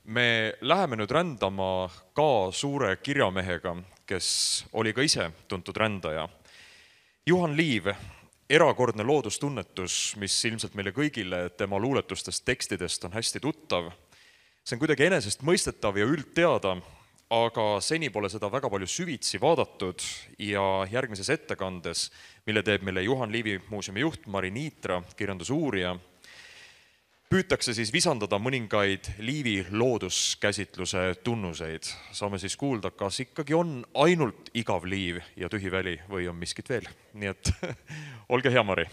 Me läheme nüüd rändama ka suure kirjamehega, kes oli ka ise tuntud rändaja. Juhan Liiv, erakordne loodustunnetus, mis ilmselt meile kõigile tema luuletustest tekstidest on hästi tuttav. See on kuidagi enesest mõistetav ja üldteada, aga seni pole seda väga palju süvitsi vaadatud ja järgmises ettekandes, mille teeb meile Juhan Liivi muuseumi juht Mari Niitra, kirjandusuurija, püütakse siis visandada mõningaid Liivi looduskäsitluse tunnuseid. Saame siis kuulda, kas ikkagi on ainult igav liiv ja tühi väli või on miskit veel. Nii et olge hea, Mari.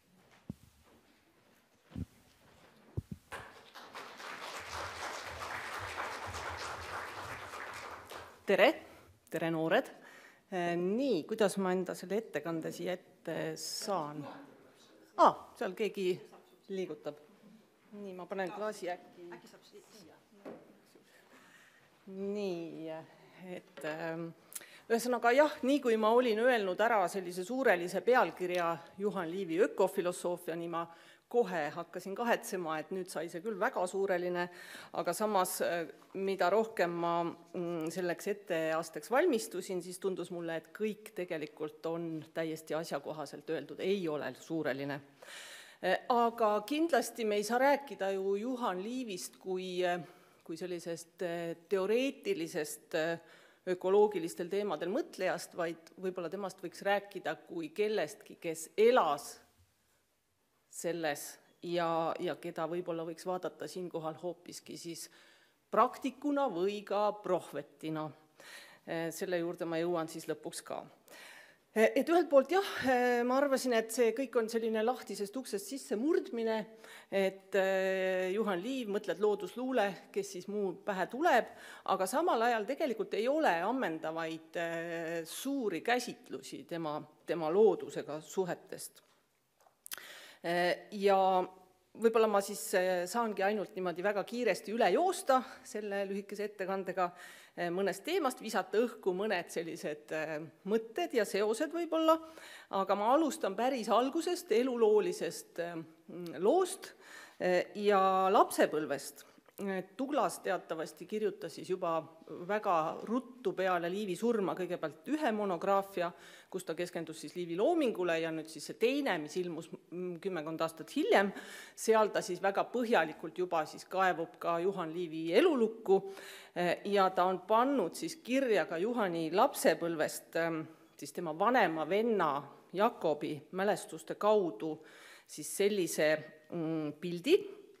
Tere noored. Nii, kuidas ma enda selle ettekande siia ette saan? Seal keegi liigutab. Nii, ma panen klaasi äkki saab siia. Nii, et ühesõnaga jah, nii kui ma olin öelnud ära sellise suurelise pealkirja Juhan Liivi ökofilosoofia, nii ma kohe hakkasin kahetsema, et nüüd sai see küll väga suureline, aga samas, mida rohkem ma selleks etteasteks valmistusin, siis tundus mulle, et kõik tegelikult on täiesti asjakohaselt öeldud, ei ole suureline. Aga kindlasti me ei saa rääkida ju Juhan Liivist kui sellisest teoreetilisest ökoloogilistel teemadel mõtlejast, vaid võib-olla temast võiks rääkida kui kellestki, kes elas selles ja keda võib-olla võiks vaadata siinkohal hoopiski siis praktikuna või ka prohvetina. Selle juurde ma jõuan siis lõpuks ka. Et ühelt poolt jah, ma arvasin, et see kõik on selline lahtisest uksest sisse murdmine, et Juhan Liiv, mõtled loodusluule, kes siis muu pähe tuleb, aga samal ajal tegelikult ei ole ammendavaid suuri käsitlusi tema loodusega suhetest. Ja võib-olla ma siis saangi ainult niimoodi väga kiiresti üle joosta selle lühikese ettekandega mõnest teemast, visata õhku mõned sellised mõtted ja seosed võib-olla, aga ma alustan päris algusest, eluloolisest loost ja lapsepõlvest. Douglas teatavasti kirjutas siis juba väga ruttu peale Liivi surma kõigepealt ühe monograafia, kus ta keskendus siis Liivi loomingule ja nüüd siis see teine, mis ilmus 10 aastat hiljem, seal ta siis väga põhjalikult juba siis kaevub ka Juhan Liivi elulukku ja ta on pannud siis kirja ka Juhani lapsepõlvest siis tema vanema venna Jakobi mälestuste kaudu siis sellise pildi,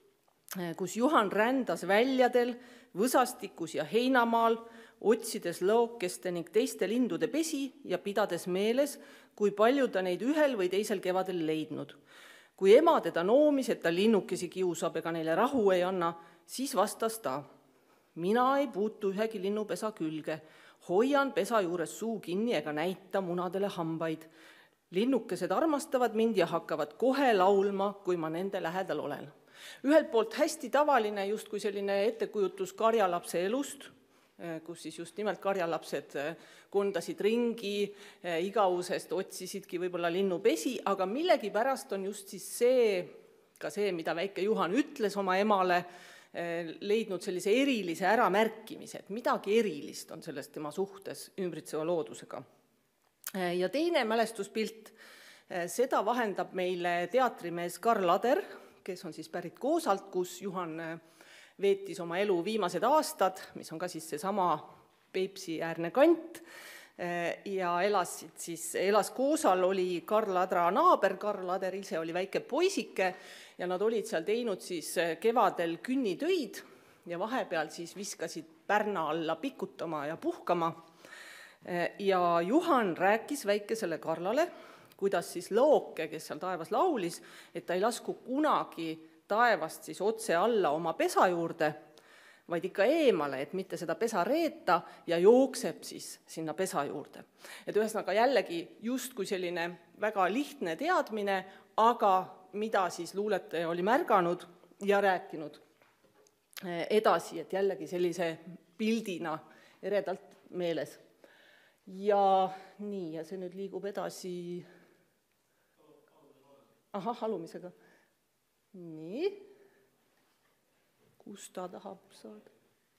kus Juhan rändas väljadel, võsastikus ja heinamaal, otsides lookeste ning teiste lindude pesi ja pidades meeles, kui palju ta neid ühel või teisel kevadel leidnud. Kui ema teda noomis, et ta linnukesi kiusab ega neile rahu ei anna, siis vastas ta, mina ei puutu ühegi linnupesa külge, hoian pesa juures suu kinni ega näita munadele hambaid. Linnukesed armastavad mind ja hakkavad kohe laulma, kui ma nende lähedal olen. Ühelt poolt hästi tavaline justkui selline ettekujutus karjalapse elust, kus siis just nimelt karjalapsed kondasid ringi, igavusest otsisidki võib-olla linnupesi, aga millegipärast on just siis see, mida väike Juhan ütles oma emale, leidnud sellise erilise äramärkimise, et midagi erilist on sellest tema suhtes ümbritseva loodusega. Ja teine mälestuspilt, seda vahendab meile teatrimees Karl Ader, kes on siis pärit Koosalt, kus Juhan veetis oma elu viimased aastad, mis on ka siis seesama Peipsi äärne kant, ja elas Koosal, oli Karl Adra naaber, Karl Ader ise oli väike poisike ja nad olid seal teinud siis kevadel künnitöid ja vahepeal siis viskasid pärna alla pikutama ja puhkama. Ja Juhan rääkis väikesele Karlale, kuidas siis looke, kes seal taevas laulis, et ta ei lasku kunagi taevast siis otse alla oma pesa juurde, vaid ikka eemale, et mitte seda pesa reeta ja jookseb siis sinna pesa juurde. Et ühesõnaga jällegi justkui selline väga lihtne teadmine, aga mida siis luuletaja oli märganud ja rääkinud edasi, et jällegi sellise pildina eredalt meeles. Ja nii, ja see nüüd liigub edasi alumisega. Nii. Kus ta tahab saada?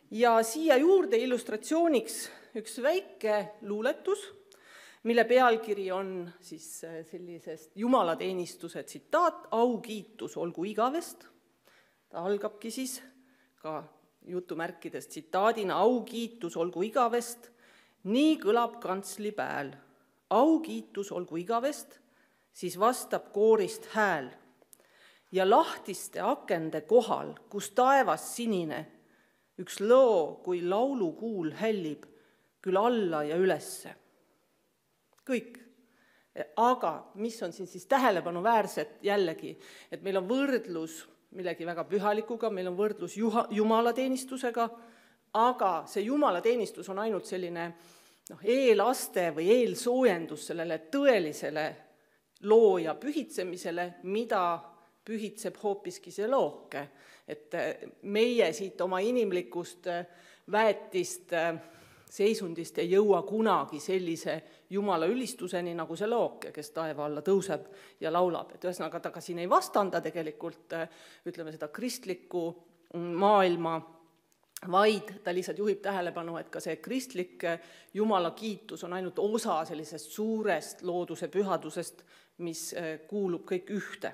Ja siia juurde illustratsiooniks üks väike luuletus, mille pealkiri on siis sellisest jumalateenistuse tsitaat, aukiitus olgu igavest. Ta algabki siis ka jutumärkides tsitaadina, aukiitus olgu igavest, nii kõlab kantsli pääl. Aukiitus olgu igavest, siis vastab koorist hääl. Ja lahtiste akende kohal, kus taevas sinine, üks loo kui laulukuul hällib, küll alla ja ülesse. Kõik. Aga mis on siin siis tähelepanuväärset jällegi, et meil on võrdlus millegi väga pühalikuga, meil on võrdlus jumalateenistusega, aga see jumalateenistus on ainult selline eelaste või eelsoojendus sellele tõelisele looja pühitsemisele, mida pühitseb hoopiski see looke. Et meie siit oma inimlikust väetist seisundist ei jõua kunagi sellise jumala ülistuseni nagu see looke, kes taeva alla tõuseb ja laulab. Et ühesõnaga ta ka siin ei vastanda tegelikult, ütleme seda kristlikku maailma, vaid ta lihtsalt juhib tähelepanu, et ka see kristlik jumala kiitus on ainult osa sellisest suurest looduse pühadusest, mis kuulub kõik ühte.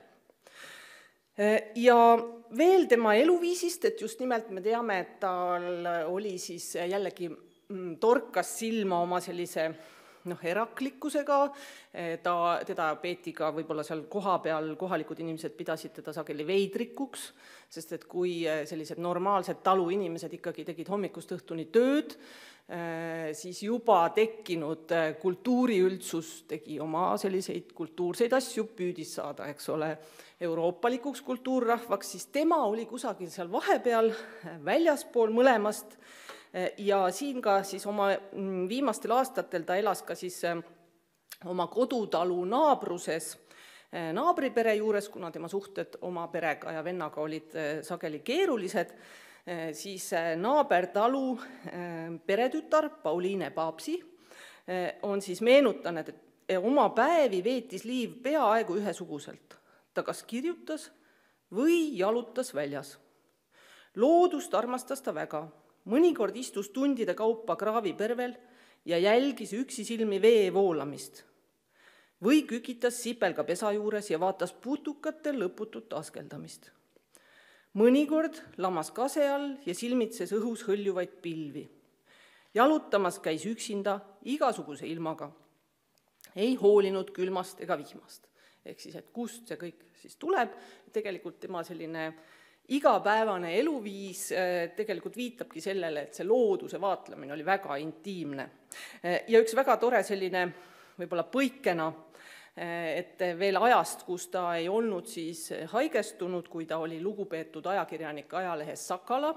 Ja veel tema eluviisist, et just nimelt me teame, et tal oli siis jällegi torkas silma oma sellise eraklikkusega, teda peeti ka võib-olla seal koha peal, kohalikud inimesed pidasid teda sageli veidrikuks, sest et kui sellised normaalsed taluinimesed ikkagi tegid hommikust õhtuni tööd, siis juba tekkinud kultuuriüldsus tegi oma selliseid kultuurseid asju, püüdis saada, eks ole, euroopalikuks kultuurrahvaks, siis tema oli kusagil seal vahepeal väljaspool mõlemast. Ja siin ka siis oma viimastel aastatel ta elas ka siis oma kodutalu naabruses naabripere juures, kuna tema suhted oma perega ja vennaga olid sageli keerulised, siis naabertalu peretütar Pauliine Paapsi on siis meenutanud, et oma päevi veetis Liiv peaaegu ühesuguselt. Ta kas kirjutas või jalutas väljas. Loodust armastas ta väga. Mõnikord istus tundide kaupa kraavipervel ja jälgis üksisilmi vee voolamist. Või kükitas sipelga pesa juures ja vaatas putukate lõputut askeldamist. Mõnikord lamas kase all ja silmitses õhus hõljuvaid pilvi. Jalutamas käis üksinda igasuguse ilmaga. Ei hoolinud külmast ega vihmast. Ehk siis, et kust see kõik siis tuleb, tegelikult tema selline igapäevane eluviis tegelikult viitabki sellele, et see looduse vaatlemine oli väga intiimne. Ja üks väga tore selline võib-olla põikena, et veel ajast, kus ta ei olnud siis haigestunud, kui ta oli lugupeetud ajakirjanik ajalehes Sakala,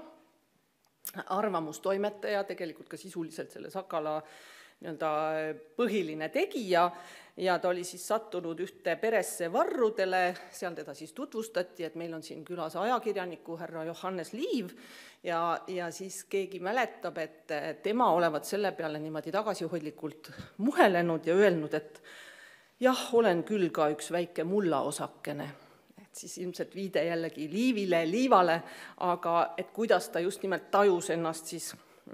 arvamustoimetaja, tegelikult ka sisuliselt selle Sakala põhiline tegija, ja ta oli siis sattunud ühte peresse varrudele, seal teda siis tutvustati, et meil on siin külas ajakirjaniku härra Johannes Liiv, ja siis keegi mäletab, et tema olevat selle peale niimoodi tagasihoidlikult muhelenud ja öelnud, et jah, olen küll ka üks väike mullaosakene. Et siis ilmselt viide jällegi Liivile, Liivale, aga et kuidas ta just nimelt tajus ennast siis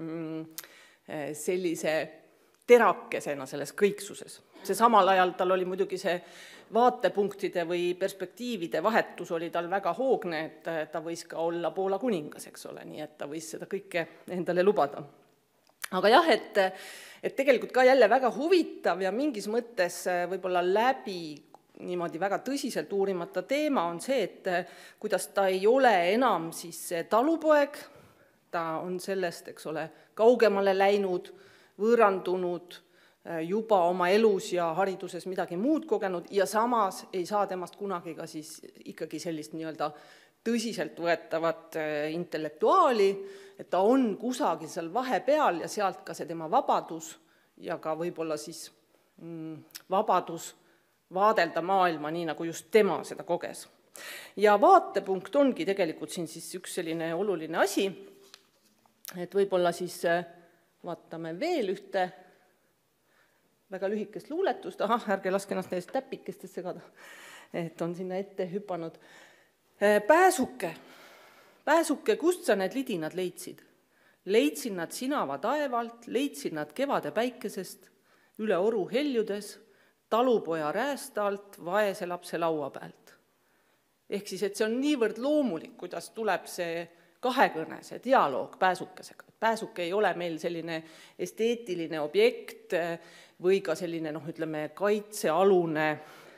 sellise terakesena selles kõiksuses. See samal ajal tal oli muidugi see vaatepunktide või perspektiivide vahetus oli tal väga hoogne, et ta võis ka olla Poola kuningas, eks ole, nii et ta võis seda kõike endale lubada. Aga jah, et tegelikult ka jälle väga huvitav ja mingis mõttes võib-olla läbi niimoodi väga tõsiselt uurimata teema on see, et kuidas ta ei ole enam siis talupoeg, ta on sellest, eks ole, kaugemale läinud, võõrandunud, juba oma elus ja hariduses midagi muud kogenud ja samas ei saa temast kunagi ka siis ikkagi sellist nii-öelda tõsiselt võetavat intellektuaali, et ta on kusagil seal vahepeal ja sealt ka see tema vabadus ja ka võib-olla siis vabadus vaadelda maailma nii, nagu just tema seda koges. Ja vaatepunkt ongi tegelikult siin siis üks selline oluline asi, et võib-olla siis vaatame veel ühte väga lühikest luuletust, ärge laske ennast neist täpikestest segada, et on sinna ette hüpanud. Pääsuke, kust sa need lidinad leidsid? Leidsin nad sinava taevalt, leidsin nad kevade päikesest, üle oru heljudes, talupoja räästa alt, vaese lapse laua pealt. Ehk siis, et see on niivõrd loomulik, kuidas tuleb see kahekõne, see dialoog pääsukesega. Pääsuke ei ole meil selline esteetiline objekt või ka selline, ütleme, kaitsealune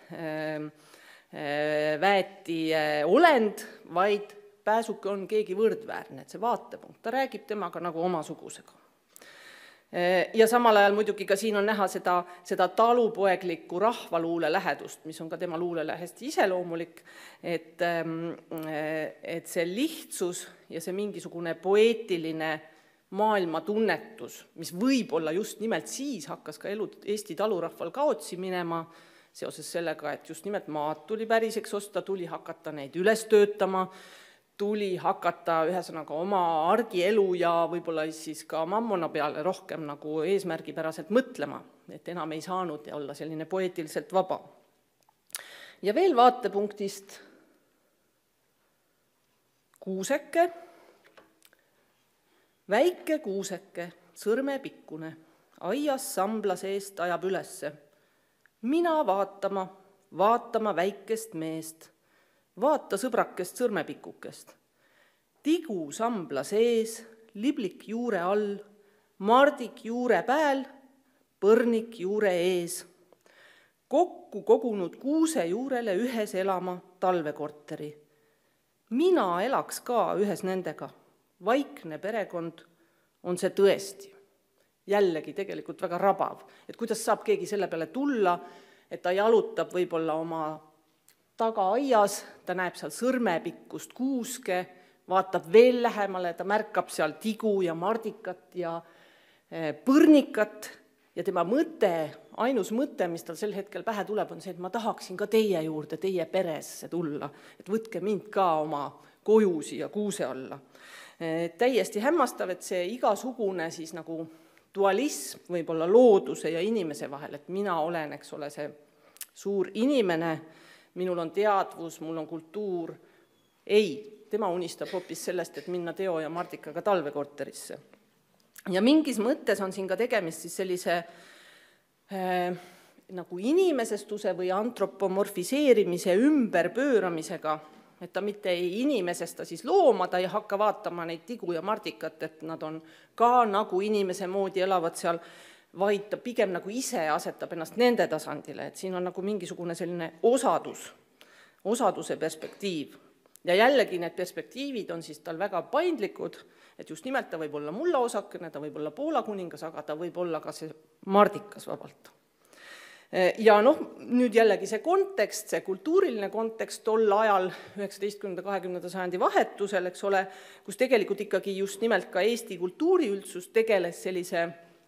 väeti olend, vaid pääsuke on keegi võrdväärne, et see vaatepunkt, ta räägib temaga nagu omasugusega. Ja samal ajal muidugi ka siin on näha seda talupoeglikku rahvaluule lähedust, mis on ka tema luulele hästi iseloomulik, et see lihtsus ja see mingisugune poeetiline maailmatunnetus, mis võib-olla just nimelt siis hakkas ka elu Eesti talurahval kaotsi minema, seoses sellega, et just nimelt maad tuli päriseks osta, tuli hakata neid üles töötama, tuli hakata ühesõnaga oma argielu ja võib-olla siis ka mammona peale rohkem nagu eesmärgipäraselt mõtlema, et enam ei saanud olla selline poeetiliselt vaba. Ja veel vaatepunktist kuuseke, väike kuuseke, sõrmepikkune, aias sambla seest ajab ülesse. Mina vaatama väikest meest, vaata sõbrakest sõrmepikukest. Tigu sambla sees, liblik juure all, mardik juure pääl, põrnik juure ees. Kokku kogunud kuuse juurele ühes elama talvekorteri. Mina elaks ka ühes nendega. Vaikne perekond on see tõesti. Jällegi tegelikult väga rabav. Et kuidas saab keegi selle peale tulla, et ta jalutab võib-olla oma tagaaias, ta näeb seal sõrmepikkust kuuske, vaatab veel lähemale, ta märkab seal tigu ja mardikat ja põrnikat ja tema mõte, ainus mõte, mis tal sel hetkel pähe tuleb, on see, et ma tahaksin ka teie juurde, teie peresse tulla, et võtke mind ka oma koju siia kuuse alla. Täiesti hämmastav, et see igasugune siis nagu dualism võib-olla looduse ja inimese vahel, et mina olen, eks ole, see suur inimene, minul on teadvus, mul on kultuur. Ei, tema unistab hoopis sellest, et minna Teo ja Mardikaga talvekorterisse. Ja mingis mõttes on siin ka tegemist siis sellise nagu inimesestuse või antropomorfiseerimise ümberpööramisega, et ta mitte ei inimesesta siis looma, ta ei hakka vaatama neid tigu ja mardikat, et nad on ka nagu inimese moodi elavad seal, vaid ta pigem nagu ise asetab ennast nende tasandile, et siin on nagu mingisugune selline osaduse perspektiiv. Ja jällegi need perspektiivid on siis tal väga paindlikud, et just nimelt ta võib olla mulla osakene, ta võib olla Poola kuningas, aga ta võib olla ka see mardikas vabalt. Ja nüüd jällegi see kontekst, see kultuuriline kontekst tol ajal 19.–20. sajandi vahetusel, eks ole, kus tegelikult ikkagi just nimelt ka Eesti kultuuriüldsus tegeles sellise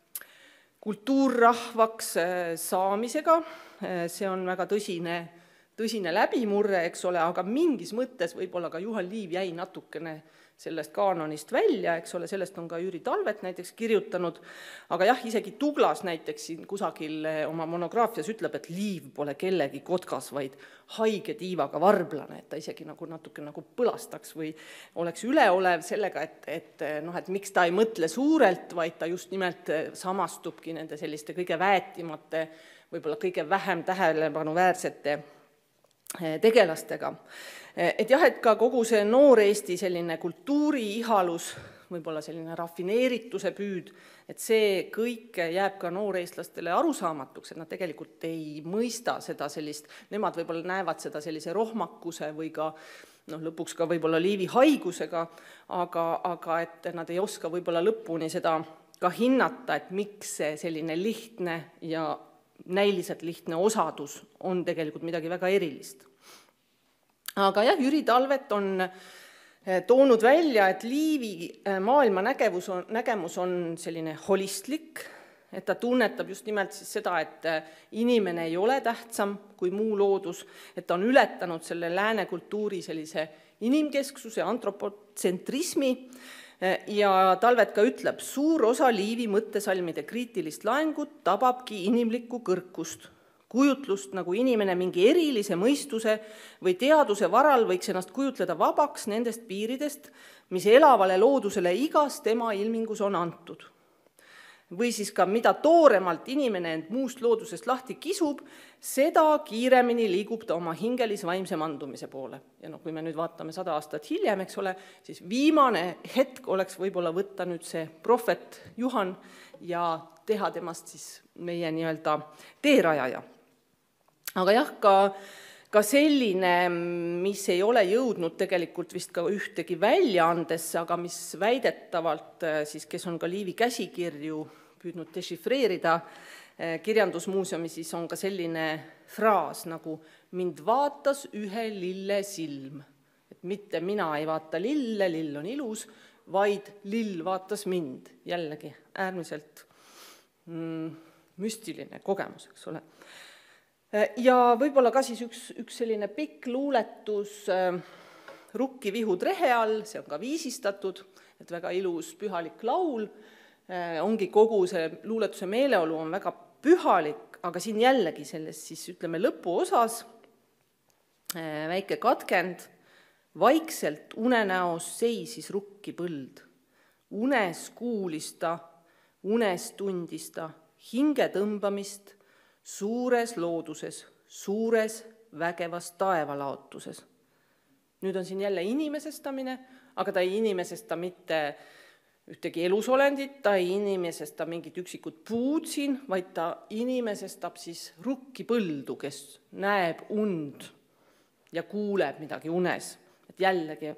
kultuurrahvaks saamisega, see on väga tõsine läbimurre, eks ole, aga mingis mõttes võib-olla ka Juhan Liiv jäi natukene sellest kaanonist välja, eks ole, sellest on ka Jüri Talvet näiteks kirjutanud, aga jah, isegi Douglas näiteks siin kusagil oma monograafias ütleb, et Liiv pole kellegi kotkas, vaid haige tiivaga varblane, et ta isegi natuke põlastaks või oleks üleolev sellega, et miks ta ei mõtle suurelt, vaid ta just nimelt samastubki nende selliste kõige väetimate, võib-olla kõige vähem tähelepanuväärsete tegelastega. Et jah, et ka kogu see noor Eesti selline kultuuriihalus, võib-olla selline rafineerituse püüd, et see kõik jääb ka nooreestlastele arusaamatuks, et nad tegelikult ei mõista seda sellist, nemad võib-olla näevad seda sellise rohmakuse või ka lõpuks ka võib-olla Liivi haigusega, aga et nad ei oska võib-olla lõpuni seda ka hinnata, et miks see selline lihtne ja näiliselt lihtne osadus on tegelikult midagi väga erilist. Aga jah, Jüri Talvet on toonud välja, et Liivi maailma nägemus on selline holistlik, et ta tunnetab just nimelt siis seda, et inimene ei ole tähtsam kui muu loodus, et ta on ületanud selle lääne kultuuri sellise inimkesksuse, antropotsentrismi ja Talvet ka ütleb, suur osa Liivi mõttesalmide kriitilist laengut tababki inimlikku kõrkust, kujutlust, nagu inimene mingi erilise mõistuse või teaduse varal võiks ennast kujutleda vabaks nendest piiridest, mis elavale loodusele igas tema ilmingus on antud. Või siis ka mida tooremalt inimene end muust loodusest lahti kisub, seda kiiremini liigub ta oma hingelis-vaimse mandumise poole. Ja kui me nüüd vaatame 100 aastat hiljem, eks ole, siis viimane hetk oleks võib-olla võtta nüüd see prohvet Juhan ja teha temast siis meie nii-öelda teerajaja. Aga jah, ka selline, mis ei ole jõudnud tegelikult vist ka ühtegi väljaandesse, aga mis väidetavalt, siis, kes on ka Liivi käsikirju püüdnud dešifreerida kirjandusmuuseumi, siis on ka selline fraas nagu mind vaatas ühe lille silm. Et mitte mina ei vaata lille, lill on ilus, vaid lill vaatas mind. Jällegi äärmiselt müstiline kogemus, eks ole. Ja võib-olla ka siis üks selline pikk luuletus Rukkivihud rehe all, see on ka viisistatud, et väga ilus pühalik laul, ongi kogu see luuletuse meeleolu on väga pühalik, aga siin jällegi selles siis ütleme lõpuosas väike katkend, vaikselt unenäos seisis rukki põld, unes kuulis ta, unes tundis ta hinge tõmbamist, suures looduses, suures vägevas taevalaotuses. Nüüd on siin jälle inimesestamine, aga ta ei inimesesta mitte ühtegi elusolendit, ta ei inimesesta mingit üksikut puud siin, vaid ta inimesestab siis rukki põldu, kes näeb und ja kuuleb midagi unes. Et jällegi.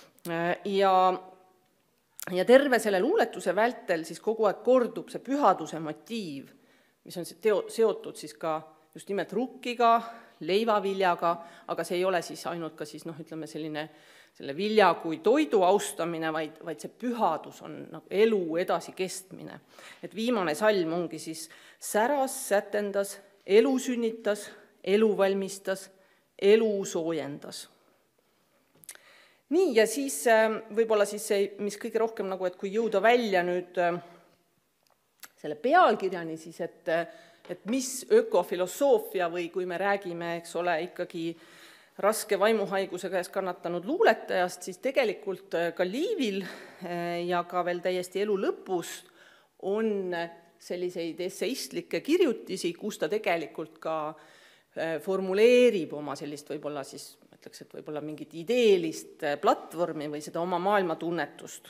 Ja terve selle luuletuse vältel siis kogu aeg kordub see pühaduse motiiv, mis on seotud siis ka just nimelt rukkiga, leivaviljaga, aga see ei ole siis ainult ka siis, ütleme selle vilja kui toidu austamine, vaid see pühadus on nagu elu edasi kestmine. Et viimane salm ongi siis säras, sätendas, elu sünnitas, elu valmistas, elu soojendas. Nii, ja siis võib-olla siis see, mis kõige rohkem nagu, et kui jõuda välja nüüd selle pealkirjani siis, et mis ökofilosoofia või kui me räägime, eks ole, ikkagi raske vaimuhaiguse käes kannatanud luuletajast, siis tegelikult ka Liivil ja ka veel täiesti elu lõpus on selliseid esseistlikke kirjutisi, kus ta tegelikult ka formuleerib oma sellist võib-olla siis, ütleks, et võib-olla mingit ideelist platvormi või seda oma maailmatunnetust.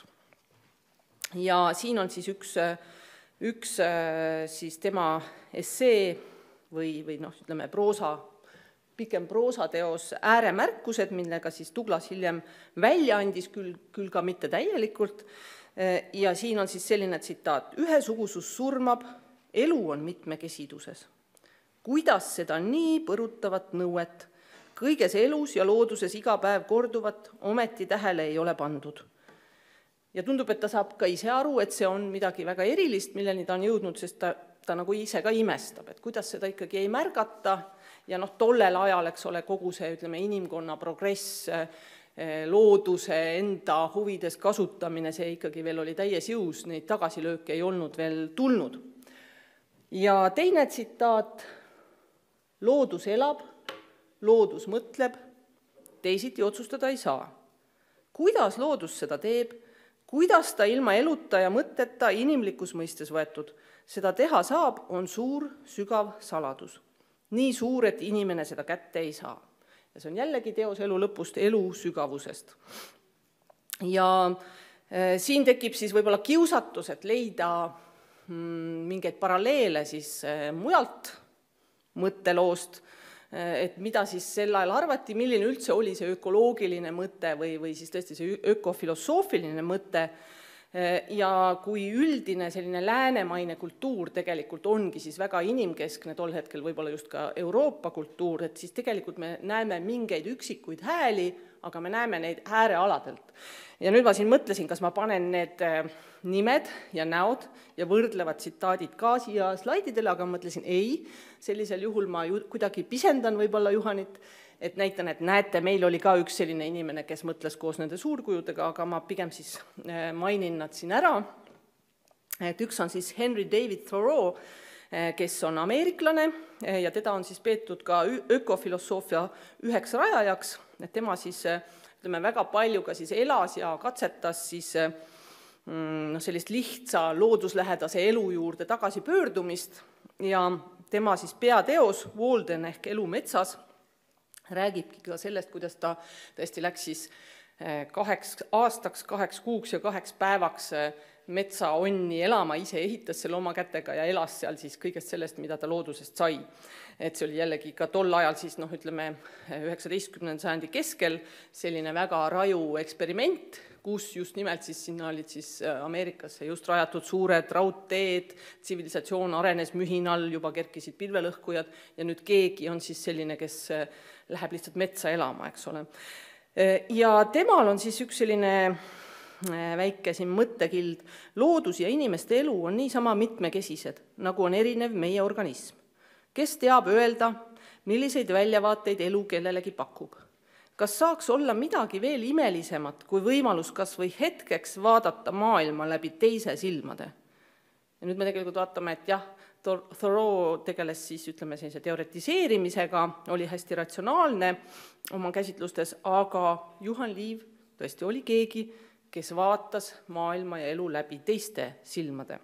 Ja siin on siis üks siis tema essee või ütleme pikem proosateos Ääremärkused, millega siis Douglas hiljem välja andis, küll ka mitte täielikult. Ja siin on siis selline tsitaat. Ühesugusus surmab, elu on mitmekesiduses. Kuidas seda nii põrutavat nõuet, kõiges elus ja looduses iga päev korduvat, ometi tähele ei ole pandud. Ja tundub, et ta saab ka ise aru, et see on midagi väga erilist, milleni ta on jõudnud, sest ta nagu ise ka imestab, et kuidas seda ikkagi ei märgata ja tollel ajal, eks ole, kogu see, ütleme, inimkonna progress, looduse enda huvides kasutamine, see ikkagi veel oli täies jõus, neid tagasilööke ei olnud veel tulnud. Ja teine tsitaat, loodus elab, loodus mõtleb, teisiti otsustada ei saa. Kuidas loodus seda teeb? Kuidas ta ilma eluta ja mõtteta inimlikus mõistes võetud? Seda teha saab, on suur, sügav saladus. Nii suur, et inimene seda kätte ei saa. Ja see on jällegi teos elu lõpust, elu sügavusest. Ja siin tekib siis võib-olla kiusatus, et leida mingeid paralleele siis mujalt mõtteloost, et mida siis sel ajal arvati, milline üldse oli see ökoloogiline mõte või siis tõesti see ökofilosoofiline mõte, ja kui üldine selline läänemaine kultuur tegelikult ongi siis väga inimkeskne, tol hetkel võib-olla just ka Euroopa kultuur, et siis tegelikult me näeme mingeid üksikuid hääli, aga me näeme neid äärealadelt. Ja nüüd ma siin mõtlesin, kas ma panen need nimed ja näod ja võrdlevad tsitaadid ka siia slaididele, aga mõtlesin ei, sellisel juhul ma kuidagi pisendan võib-olla Juhanit, et näitan, et näete, meil oli ka üks selline inimene, kes mõtles koos nende suurkujudega, aga ma pigem siis mainin nad siin ära. Et üks on siis Henry David Thoreau, kes on ameeriklane ja teda on siis peetud ka ökofilosoofia üheks rajajaks, et tema siis väga palju ka siis elas ja katsetas siis sellist lihtsa looduslähedase elu juurde tagasi pöördumist ja tema siis peateos Walden ehk Elu metsas räägibki ka sellest, kuidas ta tõesti läks siis 8 aastaks, 8 kuuks ja 8 päevaks metsaonni elama, ise ehitas selle oma kätega ja elas seal siis kõigest sellest, mida ta loodusest sai. Et see oli jällegi ka tol ajal siis, 19. sajandi keskel selline väga raju eksperiment, kus just nimelt siis sinna olid siis Ameerikasse just rajatud suured raudteed, tsivilisatsioon arenes mühinal, juba kerkisid pilvelõhkujad ja nüüd keegi on siis selline, kes läheb lihtsalt metsa elama, eks ole. Ja temal on siis üks selline väike siin mõttekild, loodus ja inimeste elu on niisama mitmekesised, nagu on erinev meie organism. Kes teab öelda, milliseid väljavaateid elu kellelegi pakub? Kas saaks olla midagi veel imelisemat, kui võimalus kas või hetkeks vaadata maailma läbi teise silmade? Ja nüüd me tegelikult vaatame, et jah, Thoreau tegeles siis, ütleme, sellise teoretiseerimisega, oli hästi ratsionaalne oma käsitlustes, aga Juhan Liiv tõesti oli keegi, kes vaatas maailma ja elu läbi teiste silmade.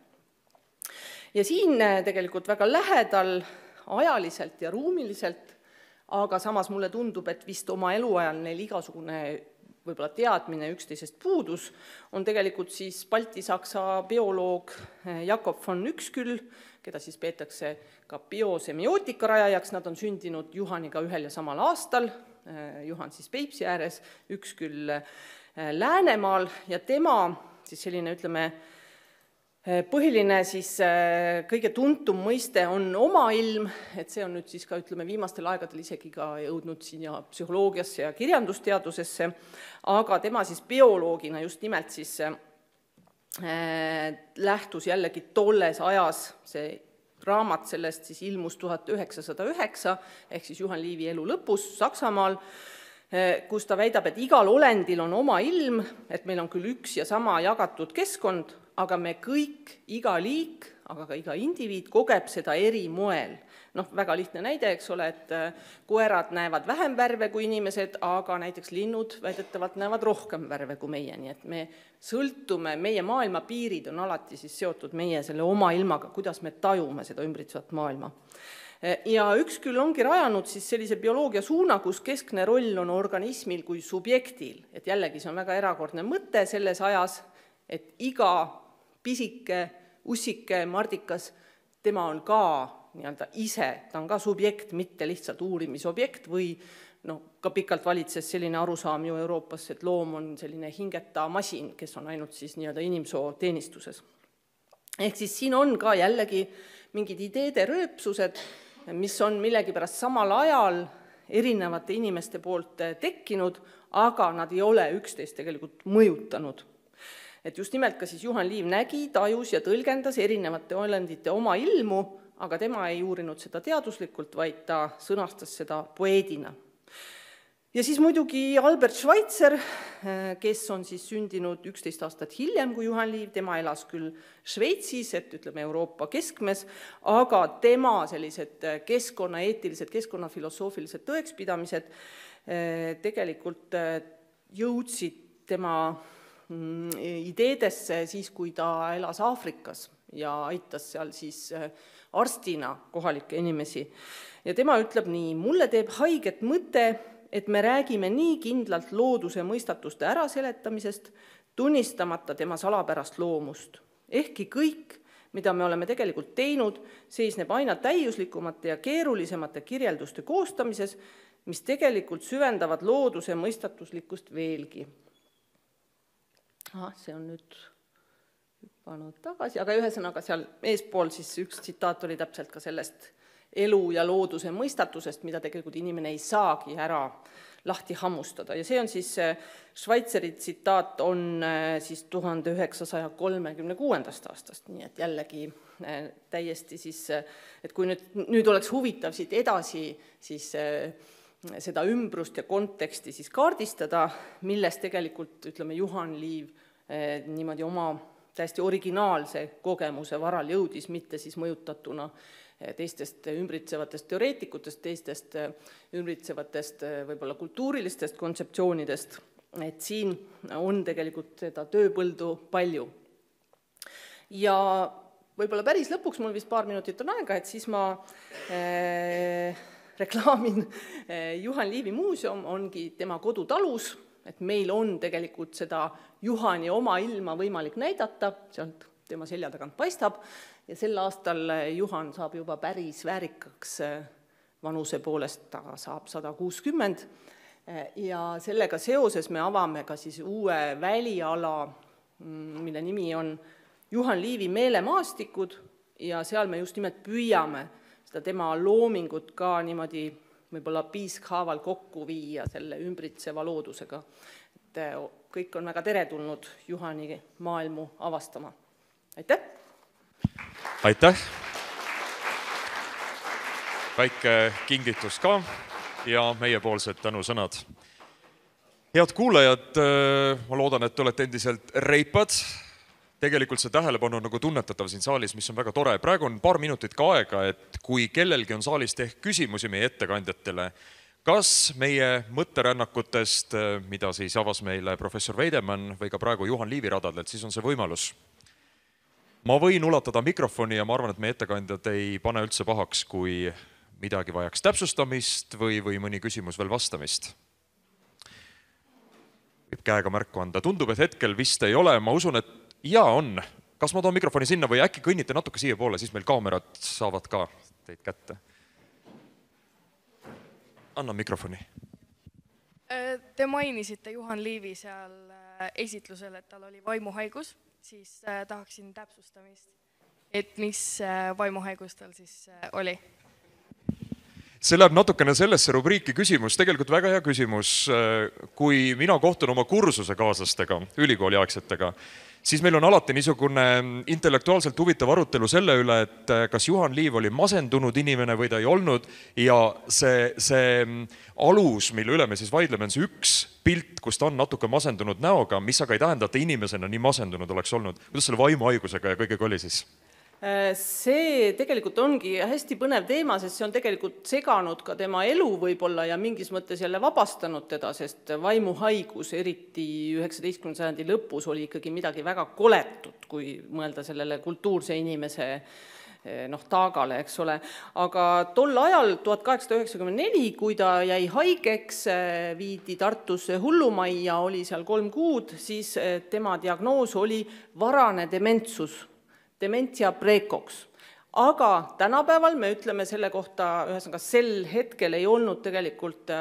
Ja siin tegelikult väga lähedal ajaliselt ja ruumiliselt, aga samas mulle tundub, et vist oma eluajal neil igasugune võib-olla teadmine üksteisest puudus, on tegelikult siis baltisaksa bioloog Jakob von Uexküll, keda siis peetakse ka biosemiotika rajajaks, nad on sündinud Juhaniga ühel ja samal aastal, Juhan siis Peipsi ääres, Uexküll Läänemaal ja tema siis selline, ütleme, põhiline siis kõige tuntum mõiste on omailm, et see on nüüd siis ka, ütleme, viimastel aegadel isegi ka jõudnud siia psühholoogiasse ja kirjandusteadusesse, aga tema siis bioloogina just nimelt siis lähtus jällegi tolles ajas, see raamat sellest siis ilmus 1909, ehk siis Juhan Liivi elu lõpus Saksamaal, kus ta väidab, et igal olendil on oma ilm, et meil on küll üks ja sama jagatud keskkond, aga me kõik, iga liik, aga ka iga indiviid kogeb seda eri moel. Väga lihtne näide, eks ole, et koerad näevad vähem värve kui inimesed, aga näiteks linnud väidetavalt näevad rohkem värve kui meie, nii et me sõltume, meie maailma piirid on alati siis seotud meie selle oma ilmaga, kuidas me tajume seda ümbritsevat maailma. Ja Uexküll ongi rajanud siis sellise bioloogia suuna, kus keskne roll on organismil kui subjektil, et jällegi see on väga erakordne mõte selles ajas, et iga pisike, ussike, mardikas, tema on ka nii-öelda ise, ta on ka subjekt, mitte lihtsalt uurimisobjekt või ka pikalt valitses selline arusaam ju Euroopas, et loom on selline hingeta masin, kes on ainult siis nii-öelda inimsoo teenistuses. Ehk siis siin on ka jällegi mingid ideede rööpsused, mis on millegipärast samal ajal erinevate inimeste poolt tekkinud, aga nad ei ole üksteist tegelikult mõjutanud. Et just nimelt ka siis Juhan Liiv nägi, tajus ja tõlgendas erinevate olendite oma ilmu, aga tema ei uurinud seda teaduslikult, vaid ta sõnastas seda poeedina. Ja siis muidugi Albert Schweitzer, kes on siis sündinud 11 aastat hiljem kui Juhan Liiv, tema elas küll Šveitsis, et ütleme Euroopa keskmes, aga tema sellised keskkonnaeetilised, keskkonnafilosoofilised tõekspidamised tegelikult jõudsid tema ideedesse siis, kui ta elas Aafrikas ja aitas seal siis arstina kohalikke inimesi. Ja tema ütleb nii, mulle teeb haiget mõte, et me räägime nii kindlalt looduse mõistatuste äraseletamisest, tunnistamata tema salapärast loomust. Ehkki kõik, mida me oleme tegelikult teinud, seisneb aina täiuslikumate ja keerulisemate kirjelduste koostamises, mis tegelikult süvendavad looduse mõistatuslikkust veelgi. See on nüüd hüpanud tagasi, aga ühesõnaga seal eespool siis üks tsitaat oli täpselt ka sellest elu ja looduse mõistatusest, mida tegelikult inimene ei saagi ära lahti hammustada. Ja see on siis, Schweitzeri tsitaat on siis 1936. aastast, nii et jällegi täiesti siis, et kui nüüd oleks huvitav siit edasi siis seda ümbrust ja konteksti siis kaardistada, milles tegelikult, ütleme, Juhan Liiv niimoodi oma täiesti originaalse kogemuse varal jõudis, mitte siis mõjutatuna teistest ümbritsevatest teoreetikutest, teistest ümbritsevatest võib-olla kultuurilistest kontseptsioonidest, et siin on tegelikult seda tööpõldu palju. Ja võib-olla päris lõpuks, mul vist paar minutit on aega, et siis ma reklaamin Juhan Liivi muuseum, ongi tema kodutalus, et meil on tegelikult seda Juhani oma ilma võimalik näidata, sealt tema selja tagant paistab, ja sel aastal Juhan saab juba päris väärikaks vanuse poolest, ta saab 160, ja sellega seoses me avame ka siis uue väliala, mille nimi on Juhan Liivi meelemaastikud, ja seal me just nimelt püüame seda tema loomingut ka niimoodi võib-olla piiskhaaval kokku viia selle ümbritseva loodusega. Et kõik on väga teretulnud Juhani maailmu avastama. Aitäh! Aitäh! Väike kingitus ka ja meiepoolsed tänusõnad. Head kuulajad, ma loodan, et te olete endiselt reipad. Tegelikult see tähelepanu on nagu tunnetatav siin saalis, mis on väga tore. Praegu on paar minutit ka aega, et kui kellelgi on saalist ehk küsimusi meie ettekandjatele, kas meie mõtterännakutest, mida siis avas meile professor Veidemann või ka praegu Juhan Liivi radadelt, siis on see võimalus. Ma võin ulatada mikrofoni ja ma arvan, et meie ettekandjad ei pane üldse pahaks, kui midagi vajaks täpsustamist või mõni küsimus veel vastamist. Võib käega märku anda. Tundub, et hetkel vist ei ole. Ma usun, et jaa on. Kas ma toon mikrofoni sinna või äkki kõnnite natuke siia poole, siis meil kaamerad saavad ka teid kätte. Anna mikrofoni. Te mainisite Juhan Liivi seal esitlusel, et tal oli vaimuhaigus, siis tahaksin täpsustamist, et mis vaimuhaigus tal siis oli? See läheb natukene sellesse rubriiki küsimus, tegelikult väga hea küsimus. Kui mina kohtun oma kursuse kaaslastega, ülikooliaegsetega, siis meil on alati niisugune intellektuaalselt huvitav arutelu selle üle, et kas Juhan Liiv oli masendunud inimene või ta ei olnud, ja see alus, mille üle me siis vaidleme, on see üks pilt, kus ta on natuke masendunud näoga, mis aga ei tähenda, et ta inimesena nii masendunud oleks olnud. Kuidas selle vaimuhaigusega ja kõigega oli siis? See tegelikult ongi hästi põnev teema, sest see on tegelikult seganud ka tema elu võib-olla ja mingis mõttes jälle vabastanud teda, sest vaimuhaigus, eriti 19. sajandi lõpus, oli ikkagi midagi väga koletut, kui mõelda sellele kultuurse inimese taagale, eks ole. Aga tol ajal, 1894, kui ta jäi haigeks, viidi Tartusse hullumajja, oli seal 3 kuud, siis tema diagnoos oli varane dementsus, dementia precox. Aga tänapäeval me ütleme selle kohta, ühesõnaga sel hetkel ei olnud tegelikult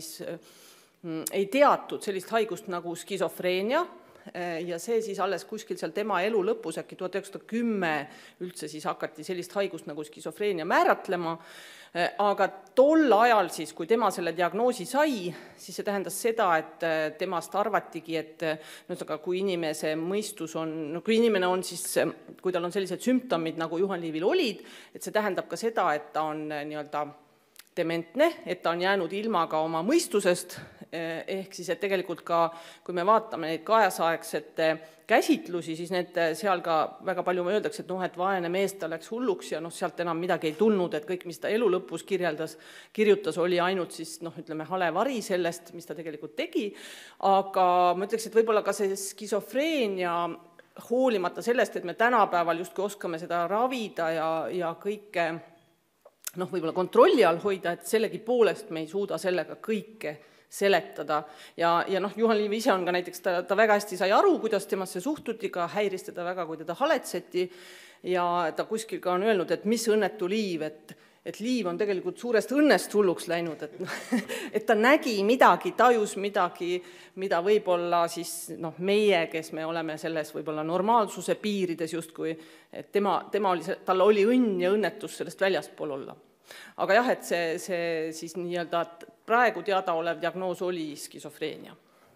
ei teatud sellist haigust nagu skisofreenia, ja see siis alles kuskil seal tema elu lõpus, äkki 1910 üldse siis hakati sellist haigust nagu skisofreenia määratlema, aga tol ajal siis, kui tema selle diagnoosi sai, siis see tähendas seda, et temast arvatigi, et kui inimese mõistus on, kui inimene on siis, kui tal on sellised sümptomid, nagu Juhan Liivil olid, et see tähendab ka seda, et ta on nii-öelda dementne, et ta on jäänud ilma ka oma mõistusest, ehk siis, et tegelikult ka, kui me vaatame neid kaasaegsete käsitlusi, siis need seal ka väga palju öeldakse, et vaene mees ta läks hulluks ja sealt enam midagi ei tulnud, et kõik, mis ta elu lõpus kirjutas, oli ainult siis, ütleme, hale vari sellest, mis ta tegelikult tegi, aga ma ütleks, et võib-olla ka see skisofreenia, hoolimata sellest, et me tänapäeval justkui oskame seda ravida ja kõike võib-olla kontrolli all hoida, et sellegi poolest me ei suuda sellega kõike seletada. Ja Juhan Liiv ise on ka näiteks, ta väga hästi sai aru, kuidas temasse suhtuti, ka häiris teda väga, kui teda haletseti, ja ta kuskil ka on öelnud, et mis õnnetu Liiv, et Liiv on tegelikult suurest õnnest hulluks läinud, et ta nägi midagi, tajus midagi, mida võib-olla siis meie, kes me oleme selles võib-olla normaalsuse piirides justkui, et tal oli õnn ja õnnetus sellest väljaspool olla. Aga jah, et see siis nii-öelda praegu teadaolev diagnoos oli skisofreenia.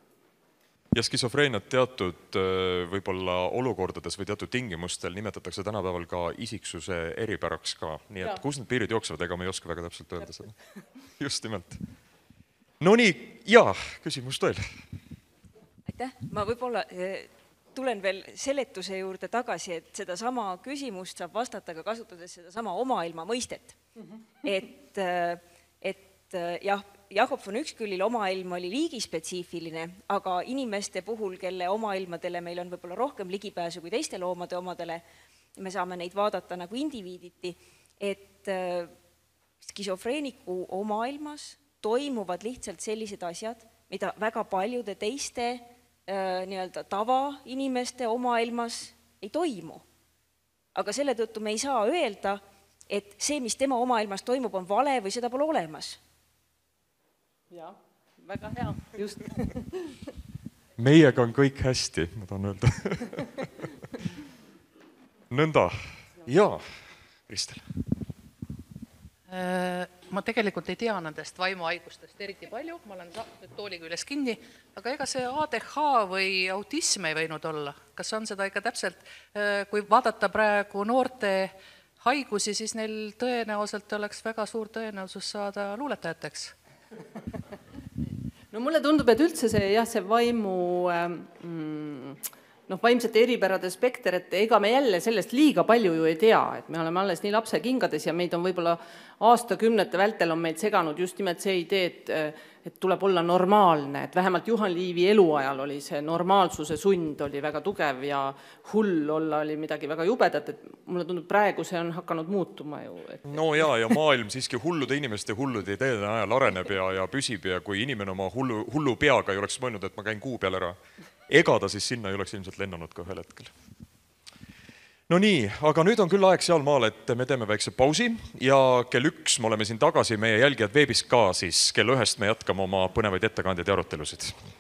Ja skisofreeniat teatud võib-olla olukordades või teatud tingimustel nimetatakse tänapäeval ka isiksuse eripäraks ka. Nii et kus need piirid jooksevad, ega me ei oska väga täpselt öelda seda. Just nimelt. No nii, küsimus tõel. Aitäh, ma võib-olla tulen veel seletuse juurde tagasi, et seda sama küsimust saab vastata ka kasutades seda sama omailma mõistet. Et jah, Jakob von Uexküllil omailm oli liigispetsiifiline, aga inimeste puhul, kelle omailmadele meil on võib-olla rohkem ligipääsu kui teiste loomade omadele, me saame neid vaadata nagu indiviiditi, et skisofreeniku omailmas toimuvad lihtsalt sellised asjad, mida väga paljude teiste nii-öelda tavainimeste omailmas ei toimu. Aga selle tõttu me ei saa öelda, et see, mis tema omailmas toimub, on vale või seda pole olemas. Jah, väga hea, just. Meiega on kõik hästi, ma tahan öelda. Nõnda. Jaa, Kristel. Ma tegelikult ei tea nendest vaimuhaigustest eriti palju, ma olen nüüd tooli küljes kinni, aga ega see ADH või autism ei võinud olla. Kas on seda ikka täpselt, kui vaadata praegu noorte haigusi, siis neil tõenäoliselt oleks väga suur tõenäosus saada luuletajateks? No mulle tundub, et üldse see vaimsete eripärade spekter, et ega me jälle sellest liiga palju ju ei tea, et me oleme alles nii lapse kingades ja meid on võib-olla aastakümnete vältel on meid seganud just nimelt see idee, et tuleb olla normaalne, et vähemalt Juhan Liivi eluajal oli see normaalsuse sund oli väga tugev ja hull olla oli midagi väga jubedat, et mulle tundub, praegu see on hakanud muutuma ju. No ja maailm siiski hullude inimeste hullude ideede ajal areneb ja püsib ja kui inimene oma hullu peaga ei oleks mõelnud, et ma käin kuu peal ära, ega ta siis sinna ei oleks ilmselt lennanud ka ühel hetkel. No nii, aga nüüd on küll aeg seal maal, et me teeme väikse pausi ja kell 1 me oleme siin tagasi, meie jälgijad veebis ka, siis kell 1 me jätkame oma põnevaid ettekandeid ja arutelusid.